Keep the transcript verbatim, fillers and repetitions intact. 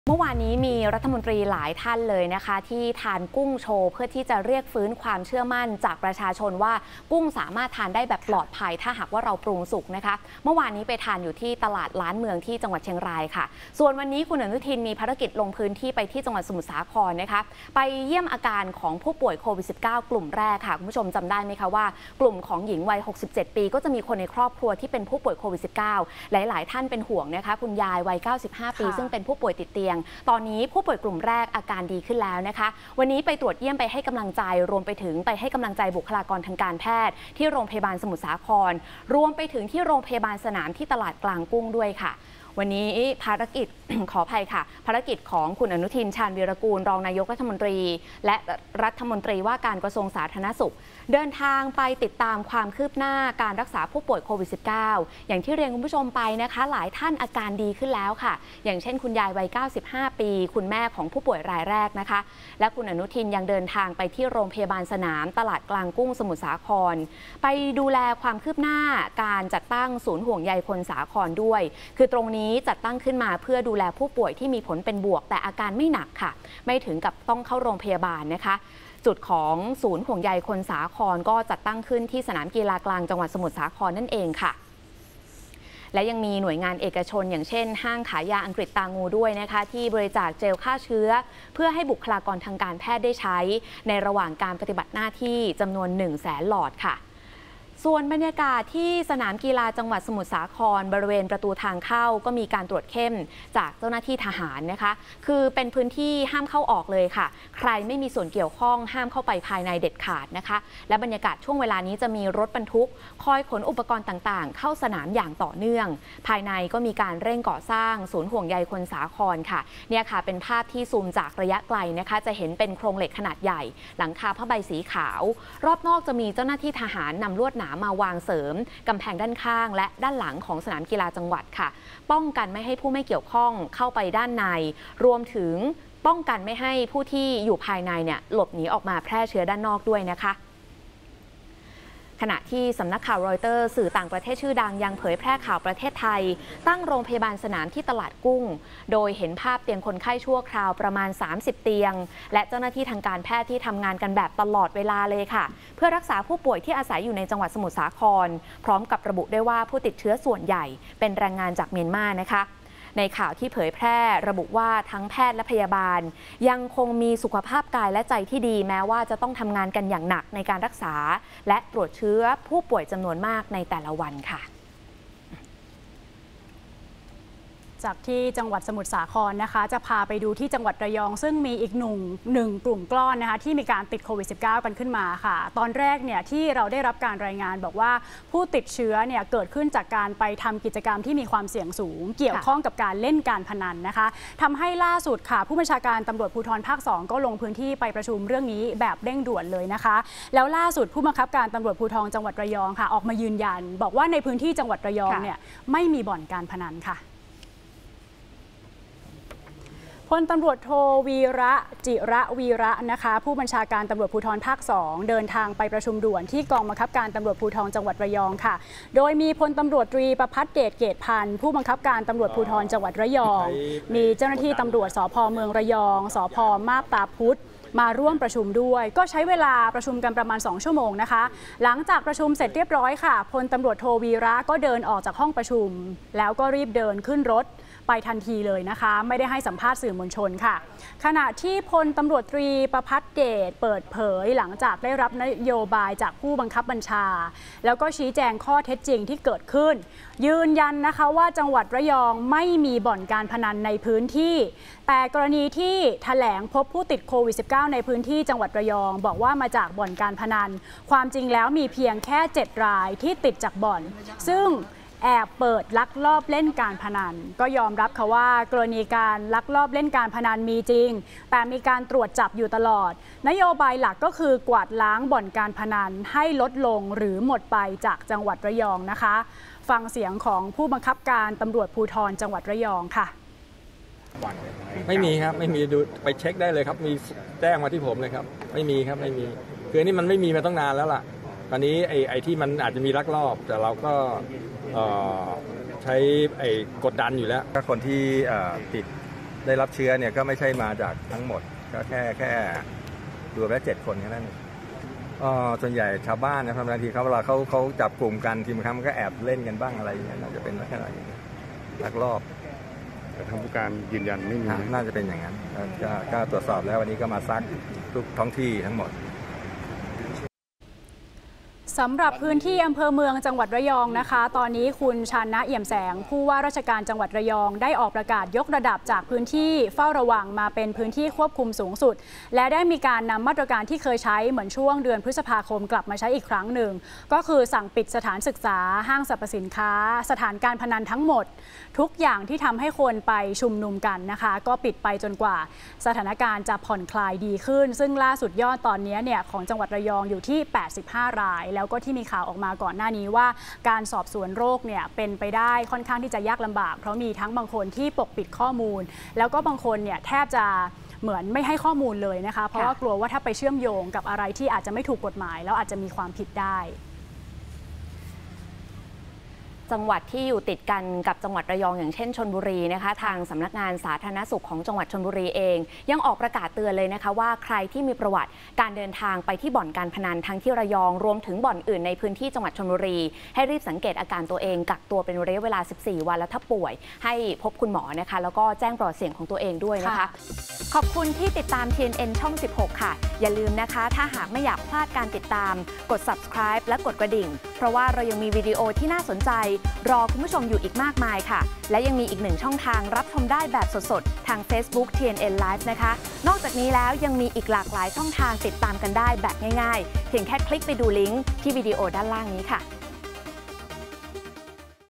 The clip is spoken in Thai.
เมื่อวานนี้มีรัฐมนตรีหลายท่านเลยนะคะที่ทานกุ้งโชว์เพื่อที่จะเรียกฟื้นความเชื่อมั่นจากประชาชนว่ากุ้งสามารถทานได้แบบปลอดภัยถ้าหากว่าเราปรุงสุกนะคะเมื่อวานนี้ไปทานอยู่ที่ตลาดล้านเมืองที่จังหวัดเชียงรายค่ะส่วนวันนี้คุณอนุทินมีภารกิจลงพื้นที่ไปที่จังหวัดสมุทรสาครนะคะไปเยี่ยมอาการของผู้ป่วยโควิด สิบเก้า กลุ่มแรกค่ะคุณผู้ชมจำได้ไหมคะว่ากลุ่มของหญิงวัยหกสิบเจ็ดปีก็จะมีคนในครอบครัวที่เป็นผู้ป่วยโควิด สิบเก้า หลายๆท่านเป็นห่วงนะคะคุณยายวัยเก้าสิบห้าปีซึ่งเป็นผู้ป่วยติดเตียงตอนนี้ผู้ป่วยกลุ่มแรกอาการดีขึ้นแล้วนะคะวันนี้ไปตรวจเยี่ยมไปให้กำลังใจรวมไปถึงไปให้กำลังใจบุคลากรทางการแพทย์ที่โรงพยาบาลสมุทรสาครรวมไปถึงที่โรงพยาบาลสนามที่ตลาดกลางกุ้งด้วยค่ะวันนี้ภารกิจ ขออภัยค่ะภารกิจของคุณอนุทินชาญวีรกูลรองนายกรัฐมนตรีและรัฐมนตรีว่าการกระทรวงสาธารณสุขเดินทางไปติดตามความคืบหน้าการรักษาผู้ป่วยโควิด สิบเก้า อย่างที่เรียนคุณผู้ชมไปนะคะหลายท่านอาการดีขึ้นแล้วค่ะอย่างเช่นคุณยายวัยเก้าสิบห้าปีคุณแม่ของผู้ป่วยรายแรกนะคะและคุณอนุทินยังเดินทางไปที่โรงพยาบาลสนามตลาดกลางกุ้งสมุทรสาครไปดูแลความคืบหน้าการจัดตั้งศูนย์ห่วงใยคนสาครด้วยคือตรงนี้จัดตั้งขึ้นมาเพื่อดูแลผู้ป่วยที่มีผลเป็นบวกแต่อาการไม่หนักค่ะไม่ถึงกับต้องเข้าโรงพยาบาลนะคะจุดของศูนย์ห่วงใยคนสาครก็จัดตั้งขึ้นที่สนามกีฬากลางจังหวัดสมุทรสาครนั่นเองค่ะและยังมีหน่วยงานเอกชนอย่างเช่นห้างขายยาอังกฤษตางูด้วยนะคะที่บริจาคเจลฆ่าเชื้อเพื่อให้บุคลากรทางการแพทย์ได้ใช้ในระหว่างการปฏิบัติหน้าที่จำนวนหนึ่งแสนหลอดค่ะส่วนบรรยากาศที่สนามกีฬาจังหวัดสมุทรสาครบริเวณประตูทางเข้าก็มีการตรวจเข้มจากเจ้าหน้าที่ทหารนะคะคือเป็นพื้นที่ห้ามเข้าออกเลยค่ะใครไม่มีส่วนเกี่ยวข้องห้ามเข้าไปภายในเด็ดขาดนะคะและบรรยากาศช่วงเวลานี้จะมีรถบรรทุกคอยขนอุปกรณ์ต่างๆเข้าสนามอย่างต่อเนื่องภายในก็มีการเร่งก่อสร้างศูนย์ห่วงใยคนสาครค่ะเนี่ยค่ะเป็นภาพที่ซูมจากระยะไกลนะคะจะเห็นเป็นโครงเหล็กขนาดใหญ่หลังคาผ้าใบสีขาวรอบนอกจะมีเจ้าหน้าที่ทหารนำลวดหนามาวางเสริมกำแพงด้านข้างและด้านหลังของสนามกีฬาจังหวัดค่ะป้องกันไม่ให้ผู้ไม่เกี่ยวข้องเข้าไปด้านในรวมถึงป้องกันไม่ให้ผู้ที่อยู่ภายในเนี่ยหลบหนีออกมาแพร่เชื้อด้านนอกด้วยนะคะขณะที่สำนักข่าวรอยเตอร์สื่อต่างประเทศชื่อดังยังเผยแพร่ข่าวประเทศไทยตั้งโรงพยาบาลสนามที่ตลาดกุ้งโดยเห็นภาพเตียงคนไข้ชั่วคราวประมาณสามสิบเตียงและเจ้าหน้าที่ทางการแพทย์ที่ทำงานกันแบบตลอดเวลาเลยค่ะเพื่อรักษาผู้ป่วยที่อาศัยอยู่ในจังหวัดสมุทรสาครพร้อมกับระบุด้วยว่าผู้ติดเชื้อส่วนใหญ่เป็นแรงงานจากเมียนมานะคะในข่าวที่เผยแพร่ระบุว่าทั้งแพทย์และพยาบาลยังคงมีสุขภาพกายและใจที่ดีแม้ว่าจะต้องทำงานกันอย่างหนักในการรักษาและตรวจเชื้อผู้ป่วยจำนวนมากในแต่ละวันค่ะจากที่จังหวัดสมุทรสาครนะคะจะพาไปดูที่จังหวัดระยองซึ่งมีอีกหนึ่งหนึ่งกลุ่มก้อนนะคะที่มีการติดโควิด สิบเก้า กันขึ้นมาค่ะตอนแรกเนี่ยที่เราได้รับการรายงานบอกว่าผู้ติดเชื้อเนี่ยเกิดขึ้นจากการไปทำกิจกรรมที่มีความเสี่ยงสูงเกี่ยวข้องกับการเล่นการพนันนะคะทำให้ล่าสุดค่ะผู้บัญชาการตำรวจภูธรภาคสองก็ลงพื้นที่ไปประชุมเรื่องนี้แบบเร่งด่วนเลยนะคะแล้วล่าสุดผู้บังคับการตำรวจภูธรจังหวัดระยองค่ะออกมายืนยันบอกว่าในพื้นที่จังหวัดระยองเนี่ยไม่มีบ่อนการพนันค่ะพลตำรวจโทวีระจิระวีระนะคะผู้บัญชาการตำรวจภูธรภาคสองเดินทางไปประชุมด่วนที่กองบังคับการตำรวจภูธรจังหวัดระยองค่ะโดยมีพลตำรวจตรีประภัสเดชเกตพันธ์ผู้บังคับการตำรวจภูธรจังหวัดระยองมีเจ้าหน้าที่ตำรวจสภ.เมืองระยองสภ.มาบตาพุธมาร่วมประชุมด้วยก็ใช้เวลาประชุมกันประมาณสองชั่วโมงนะคะหลังจากประชุมเสร็จเรียบร้อยค่ะพลตำรวจโทวีระก็เดินออกจากห้องประชุมแล้วก็รีบเดินขึ้นรถไปทันทีเลยนะคะไม่ได้ให้สัมภาษณ์สื่อมวลชนค่ะขณะที่พลตำรวจตรีประภัสเดชเปิดเผยหลังจากได้รับนโยบายจากผู้บังคับบัญชาแล้วก็ชี้แจงข้อเท็จจริงที่เกิดขึ้นยืนยันนะคะว่าจังหวัดระยองไม่มีบ่อนการพนันในพื้นที่แต่กรณีที่แถลงพบผู้ติดโควิด สิบเก้า ในพื้นที่จังหวัดระยองบอกว่ามาจากบ่อนการพนันความจริงแล้วมีเพียงแค่เจ็ดรายที่ติดจากบ่อนซึ่งแอบเปิดลักลอบเล่นการพนันก็ยอมรับค่ะว่ากรณีการลักลอบเล่นการพนันมีจริงแต่มีการตรวจจับอยู่ตลอดนโยบายหลักก็คือกวาดล้างบ่อนการพนันให้ลดลงหรือหมดไปจากจังหวัดระยองนะคะฟังเสียงของผู้บังคับการตำรวจภูธรจังหวัดระยองค่ะไม่มีครับไม่มีดูไปเช็คได้เลยครับมีแจ้งมาที่ผมเลยครับไม่มีครับไม่มีคืออันนี้มันไม่มีมาตั้งนานแล้วล่ะตอนนี้ไอ้ไอ้ที่มันอาจจะมีลักลอบแต่เราก็ใช้ไอ้กดดันอยู่แล้วก็คนที่ติดได้รับเชื้อเนี่ยก็ไม่ใช่มาจากทั้งหมดก็แค่แค่รวมแล้วเจ็ดคนแค่นั้นอ๋อส่วนใหญ่ชาวบ้านนะครับบางทีเขาเวลาเขาเขาจับกลุ่มกันทีบางครั้งก็แอบเล่นกันบ้างอะไรอย่างเงี้ยน่าจะเป็นลักษณะอย่างนี้ลักลอบแต่ทางผู้การยืนยันไม่มีน่าจะเป็นอย่างนั้นก็ตรวจสอบแล้ววันนี้ก็มาซักทุกท้องที่ทั้งหมดสำหรับพื้นที่อำเภอเมืองจังหวัดระยองนะคะตอนนี้คุณชาญนะเอี่ยมแสงผู้ว่าราชการจังหวัดระยองได้ออกประกาศยกระดับจากพื้นที่เฝ้าระวังมาเป็นพื้นที่ควบคุมสูงสุดและได้มีการนำมาตรการที่เคยใช้เหมือนช่วงเดือนพฤษภาคมกลับมาใช้อีกครั้งหนึ่งก็คือสั่งปิดสถานศึกษาห้างสรรพสินค้าสถานการพนันทั้งหมดทุกอย่างที่ทำให้คนไปชุมนุมกันนะคะก็ปิดไปจนกว่าสถานการณ์จะผ่อนคลายดีขึ้นซึ่งล่าสุดยอดตอนนี้เนี่ยของจังหวัดระยองอยู่ที่แปดสิบห้ารายแล้วก็ที่มีข่าวออกมาก่อนหน้านี้ว่าการสอบสวนโรคเนี่ยเป็นไปได้ค่อนข้างที่จะยากลำบากเพราะมีทั้งบางคนที่ปกปิดข้อมูลแล้วก็บางคนเนี่ยแทบจะเหมือนไม่ให้ข้อมูลเลยนะคะเพราะว่ากลัวว่าถ้าไปเชื่อมโยงกับอะไรที่อาจจะไม่ถูกกฎหมายแล้วอาจจะมีความผิดได้จังหวัดที่อยู่ติดกันกับจังหวัดระยองอย่างเช่นชลบุรีนะคะทางสำนักงานสาธารณสุขของจังหวัดชลบุรีเองยังออกประกาศเตือนเลยนะคะว่าใครที่มีประวัติการเดินทางไปที่บ่อนการพนันทั้งที่ระยองรวมถึงบ่อนอื่นในพื้นที่จังหวัดชลบุรีให้รีบสังเกตอาการตัวเองกักตัวเป็นระยะเวลาสิบสี่วันแล้วถ้าป่วยให้พบคุณหมอนะคะแล้วก็แจ้งปลอดเสี่ยงของตัวเองด้วยนะคะขอบคุณที่ติดตาม ที เอ็น เอ็น ช่องสิบหกค่ะอย่าลืมนะคะถ้าหากไม่อยากพลาดการติดตามกด ซับสไครบ์ และกดกระดิ่งเพราะว่าเรายังมีวิดีโอที่น่าสนใจรอคุณผู้ชมอยู่อีกมากมายค่ะและยังมีอีกหนึ่งช่องทางรับชมได้แบบสดๆทาง Facebook ที เอ็น เอ็น Live นะคะนอกจากนี้แล้วยังมีอีกหลากหลายช่องทางติดตามกันได้แบบง่ายๆเพียงแค่คลิกไปดูลิงก์ที่วิดีโอด้านล่างนี้ค่ะ